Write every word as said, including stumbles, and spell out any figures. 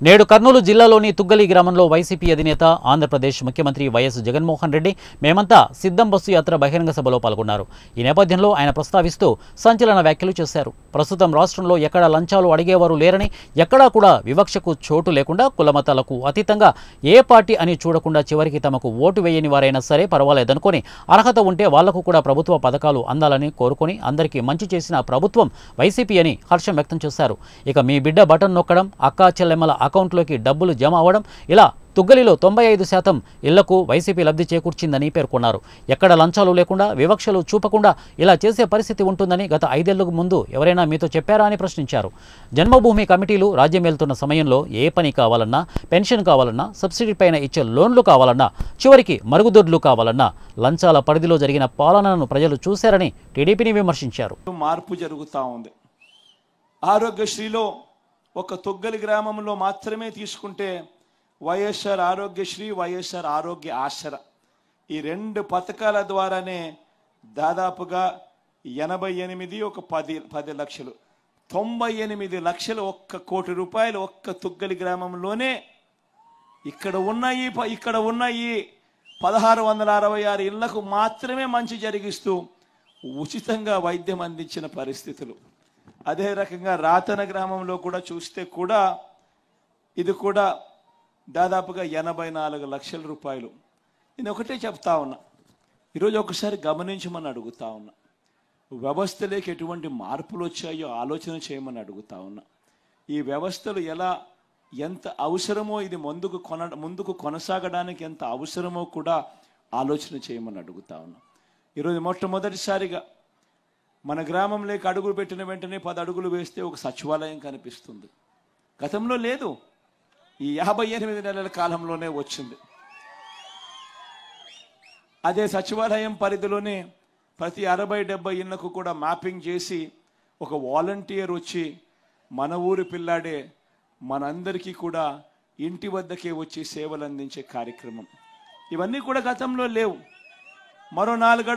నేడు కర్నూలు జిల్లాలోని తుగ్గలి గ్రామంలో వైసీపీ అధినేత ఆంధ్రప్రదేశ్ ముఖ్యమంత్రి వైఎస్ జగన్మోహన్ రెడ్డి మేమంతా సిద్ధం బస్సు యాత్ర బహిరంగ సభలో పాల్గొన్నారు. ఈ నేపథ్యంలో ఆయన ప్రస్తావిస్తూ సంచలన వ్యాఖ్యలు చేశారు. ప్రస్తుతం రాష్ట్రంలో ఎక్కడ లంచాలు అడిగేవారు లేరని, ఎక్కడా కూడా వివక్షకు చోటు లేకుండా కులమతాలకు అతీతంగా ఏ పార్టీ అని చూడకుండా చివరికి తమకు ఓటు వేయని వారైనా సరే పర్వాలేదనుకొని అర్హత ఉంటే వాళ్లకు కూడా ప్రభుత్వ పథకాలు అందాలని కోరుకొని అందరికీ మంచి చేసిన ప్రభుత్వం వైసీపీ అని హర్షం వ్యక్తం చేశారు. ఇక మీ బిడ్డ బటన్ నొక్కడం, అక్కా చెల్లెమ్మల అకౌంట్లోకి డబ్బులు జమ అవడం, ఇలా తుగ్గలిలో తొంభై ఐదు శాతం ఇళ్లకు వైసీపీ లబ్ధి చేకూర్చిందని పేర్కొన్నారు. ఎక్కడ లంచాలు లేకుండా, వివక్షలు చూపకుండా ఇలా చేసే పరిస్థితి ఉంటుందని గత ఐదేళ్లకు ముందు ఎవరైనా మీతో చెప్పారా అని ప్రశ్నించారు. జన్మభూమి కమిటీలు రాజ్యం వెళ్తున్న సమయంలో ఏ పని కావాలన్నా, పెన్షన్ కావాలన్నా, సబ్సిడీ పైన ఇచ్చే లోన్లు కావాలన్నా, చివరికి మరుగుదొడ్లు కావాలన్నా లంచాల పరిధిలో జరిగిన పాలనను ప్రజలు చూశారని టీడీపీని విమర్శించారు. మార్పు జరుగుతూ ఉంది. ఆరోగ్యశ్రీలో ఒక తుగ్గలి గ్రామంలో మాత్రమే తీసుకుంటే వైఎస్ఆర్ ఆరోగ్యశ్రీ, వైఎస్ఆర్ ఆరోగ్య ఆసరా ఈ రెండు పథకాల ద్వారానే దాదాపుగా ఎనభై ఎనిమిది ఒక పది పది లక్షలు తొంభై ఎనిమిది లక్షలు ఒక్క కోటి రూపాయలు ఒక్క తుగ్గలి గ్రామంలోనే ఇక్కడ ఉన్నాయి ఇక్కడ ఉన్నాయి పదహారు వందల అరవై ఆరు ఇళ్లకు మాత్రమే మంచి జరిగిస్తూ ఉచితంగా వైద్యం అందించిన పరిస్థితులు. అదే రకంగా రాతన గ్రామంలో కూడా చూస్తే కూడా ఇది కూడా దాదాపుగా ఎనభై నాలుగు లక్షల రూపాయలు. నేను ఒకటే చెప్తా ఉన్నా, ఈరోజు ఒకసారి గమనించమని అడుగుతా ఉన్నా. వ్యవస్థలోకి ఎటువంటి మార్పులు వచ్చాయో ఆలోచన చేయమని అడుగుతా ఉన్నా. ఈ వ్యవస్థలు ఎలా ఎంత అవసరమో, ఇది ముందుకు కొన ముందుకు కొనసాగడానికి ఎంత అవసరమో కూడా ఆలోచన చేయమని అడుగుతా ఉన్నా. ఈరోజు మొట్టమొదటిసారిగా మన గ్రామంలోకి అడుగులు పెట్టిన వెంటనే పది అడుగులు వేస్తే ఒక సచివాలయం కనిపిస్తుంది. గతంలో లేదు, ఈ యాభై ఎనిమిది నెలల కాలంలోనే వచ్చింది. అదే సచివాలయం పరిధిలోనే ప్రతి అరవై డెబ్బై ఇళ్లకు కూడా మ్యాపింగ్ చేసి ఒక వాలంటీర్ వచ్చి మన ఊరి పిల్లాడే మనందరికీ కూడా ఇంటి వద్దకే వచ్చి సేవలు అందించే కార్యక్రమం. ఇవన్నీ కూడా గతంలో లేవు. మరో నాలుగు